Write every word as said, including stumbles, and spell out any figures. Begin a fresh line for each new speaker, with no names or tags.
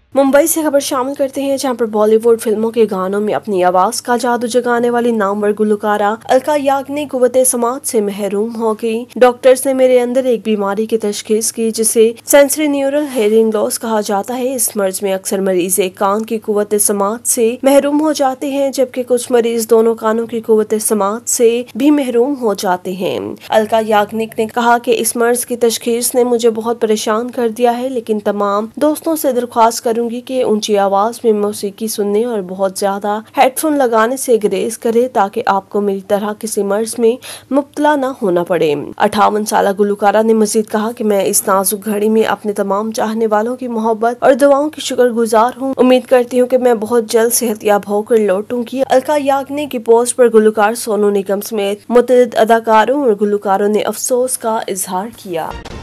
मुंबई से खबर शामिल करते हैं, जहां पर बॉलीवुड फिल्मों के गानों में अपनी आवाज का जादू जगाने वाली नामवर गुलकारा अलका याग्निक कुव्वते समात से महरूम हो गई। डॉक्टर्स ने मेरे अंदर एक बीमारी की तशखीस की जिसे सेंसरी न्यूरल हेयरिंग लॉस कहा जाता है। इस मर्ज में अक्सर मरीज एक कान की कुव्वते समात से महरूम हो जाते हैं, जबकि कुछ मरीज दोनों कानों की कुव्वते समात से भी महरूम हो जाते हैं। अलका याग्निक ने कहा कि इस मर्ज की तशखीस ने मुझे बहुत परेशान कर दिया है, लेकिन तमाम दोस्तों से दरख्वास्त करूंगी कि ऊंची आवाज में मौसीकी सुनने और बहुत ज्यादा हेडफोन लगाने से गुरेज करे, ताकि आपको मेरी तरह किसी मर्ज में मुब्तला न होना पड़े। अट्ठावन साल गुलकारा ने मजीद कहा कि मैं इस नाजुक घड़ी में अपने तमाम चाहने वालों की मोहब्बत और दुआओं की शुक्रगुजार हूँ। उम्मीद करती हूँ कि मैं बहुत जल्द सेहतयाब होकर लौटूंगी। अलका याग्निक की पोस्ट पर गुलकार सोनू निगम समेत मुतअद्दिद अदाकारों और गुलकारों ने अफसोस का इजहार किया।